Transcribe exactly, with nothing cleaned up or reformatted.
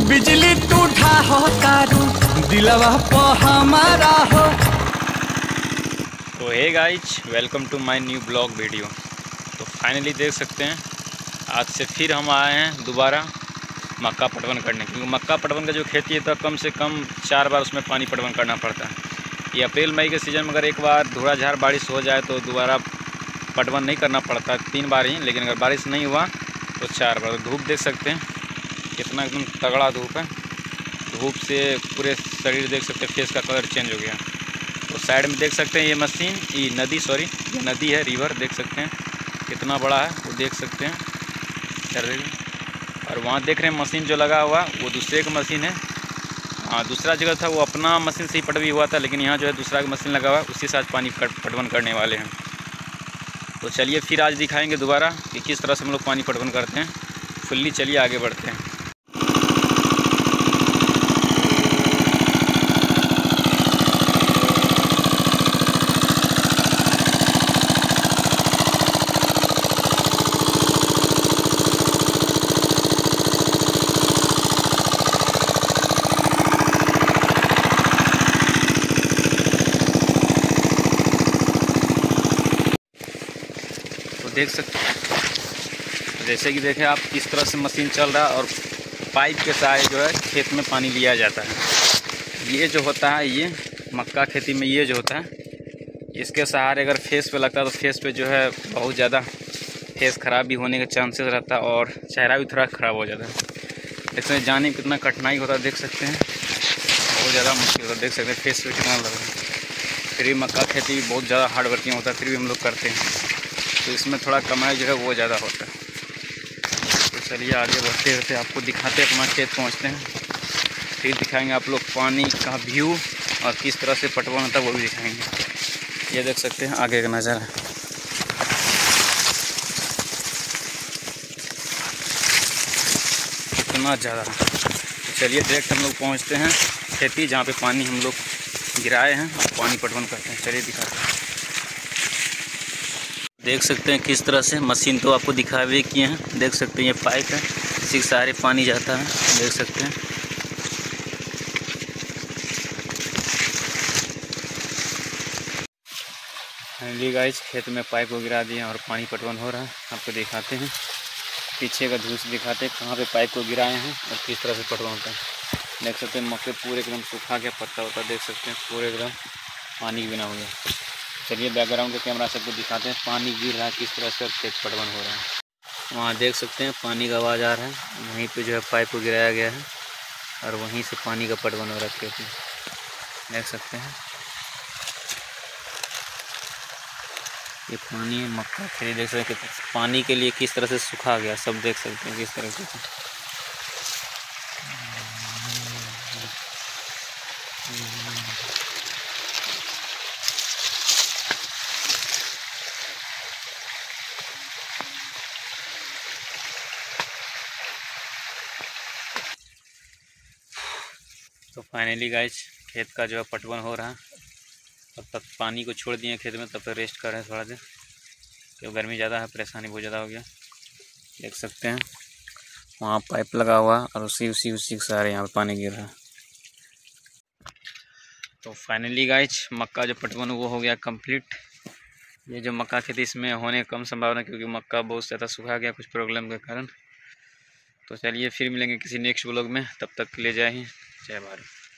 बिजली टूठा हो तारू दिलवा पे हमारा हो। तो hey guys, welcome to my new blog video. तो फाइनली देख सकते हैं आज से फिर हम आए हैं दोबारा मक्का पटवन करने, क्योंकि मक्का पटवन का जो खेती है तो कम से कम चार बार उसमें पानी पटवन करना पड़ता है। ये अप्रैल मई के सीज़न में अगर एक बार धूड़ाझार बारिश हो जाए तो दोबारा पटवन नहीं करना पड़ता, तीन बार ही। लेकिन अगर बारिश नहीं हुआ तो चार बार। धूप देख सकते हैं कितना एकदम तगड़ा धूप है। धूप से पूरे शरीर देख सकते हैं, फेस का कलर चेंज हो गया। तो साइड में देख सकते हैं ये मशीन, ये नदी, सॉरी ये नदी है, रिवर देख सकते हैं कितना बड़ा है, वो देख सकते हैं कर। और वहाँ देख रहे हैं मशीन जो लगा हुआ वो दूसरे का मशीन है। हाँ, दूसरा जगह था वो अपना मशीन से ही पटवी हुआ था, लेकिन यहाँ जो है दूसरा का मशीन लगा हुआ है, उसी साथ पानी पटवन करने वाले हैं। तो चलिए फिर आज दिखाएंगे दोबारा कि किस तरह से हम लोग पानी पटवन करते हैं फुल्ली। चलिए आगे बढ़ते हैं। देख सकते हैं जैसे कि देखें आप किस तरह से मशीन चल रहा है और पाइप के सहारे जो है खेत में पानी लिया जाता है। ये जो होता है, ये मक्का खेती में ये जो होता है, इसके सहारे अगर फेस पे लगता है तो फेस पे जो है बहुत ज़्यादा फेस ख़राब भी होने के चांसेस रहता है और चेहरा भी थोड़ा ख़राब हो जाता है। देख सकते हैं जाने में कितना कठिनाई होता है, देख सकते हैं बहुत ज़्यादा मुश्किल होता है। देख सकते हैं फेस पे कितना लग रहा है। फिर भी मक्का खेती भी बहुत ज़्यादा हार्ड वर्किंग होता है, फिर भी हम लोग करते हैं, तो इसमें थोड़ा कमाई जो है वो ज़्यादा होता है। तो चलिए आगे बढ़ते रहते आपको दिखाते अपना खेत पहुंचते हैं, फिर दिखाएंगे आप लोग पानी का व्यू और किस तरह से पटवन होता है वो भी दिखाएंगे। ये देख सकते हैं आगे का नज़ारा, इतना ज़्यादा। तो चलिए डायरेक्ट हम लोग पहुँचते हैं खेती जहाँ पे पानी हम लोग गिराए हैं और पानी पटवन करते हैं। चलिए दिखाते हैं। देख सकते हैं किस तरह से मशीन तो आपको दिखावे किए हैं। देख सकते हैं ये पाइप है, इसी के सहारे पानी जाता है, देख सकते हैं। फाइनली गाइस खेत में पाइप को गिरा दिए और पानी पटवन हो रहा है। आपको दिखाते हैं पीछे का दृश्य, दिखाते हैं कहाँ पे पाइप को गिराए हैं और किस तरह से पटवन होता है। देख सकते हैं मक्के पूरे एकदम सूखा गया, पत्ता होता देख सकते हैं पूरे एकदम पानी के बिना हो गया। चलिए बैकग्राउंड के कैमरा सबको दिखाते हैं पानी गिर रहा है किस तरह से और खेत पटवन हो रहा है। वहाँ देख सकते हैं पानी का आवाज़ आ रहा है, वहीं पे जो है पाइप को गिराया गया है और वहीं से पानी का पटवन हो रहा है खेत में, देख सकते हैं। ये पानी है मक्का खेती, देख सकते हैं पानी के लिए किस तरह से सूखा गया, सब देख सकते हैं किस तरह से। तो फाइनली गाइस खेत का जो है पटवन हो रहा है। तब तक पानी को छोड़ दिए खेत में, तब तक रेस्ट कर रहे हैं थोड़ा देर, क्योंकि गर्मी ज़्यादा है, परेशानी बहुत ज़्यादा हो गया। देख सकते हैं वहाँ पाइप लगा हुआ और उसी उसी उसी के सहारे यहाँ पर पानी गिर रहा है। तो फाइनली गाइस मक्का जो पटवन वो हो गया कंप्लीट। ये जो मक्का खेती इसमें होने कम संभावना, क्योंकि मक्का बहुत ज़्यादा सूखा गया कुछ प्रॉब्लम के कारण। तो चलिए फिर मिलेंगे किसी नेक्स्ट ब्लॉग में, तब तक के लिए जय हिंद जय भारत।